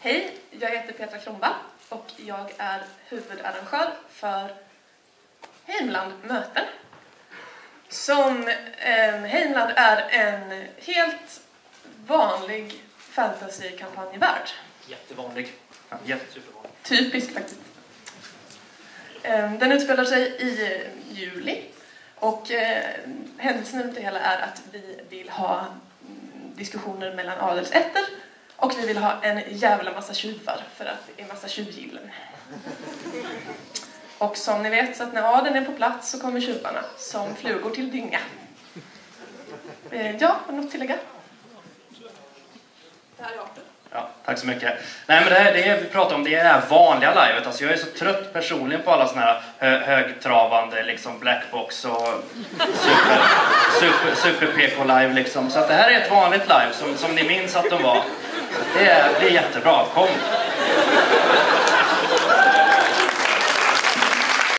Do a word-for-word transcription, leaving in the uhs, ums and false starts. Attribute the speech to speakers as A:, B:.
A: Hej, jag heter Petra Kronvall och jag är huvudarrangör för Heimland möten. Som eh, Heimland är en helt vanlig fantasy-kampanjvärld.
B: Jättevanlig. Ja, jättesupervanlig.
A: Typisk faktiskt. Eh, den utspelar sig i juli och eh, händelsen runt det hela är att vi vill ha diskussioner mellan adelsätter och vi vill ha en jävla massa tjuvar för att det är massa tjuvgillen. Och som ni vet, så att när adeln är på plats så kommer tjuvarna som flugor till dynga. Eh, ja, har något tillägga? Det här är arten.
B: Ja, tack så mycket. Nej, men det, här, det vi pratar om, det är det här vanliga livet. Alltså jag är så trött personligen på alla såna här hö, högtravande liksom blackbox och super, super, super P K live liksom. Så att det här är ett vanligt live som, som ni minns att de var. Det är, det är jättebra. Kom!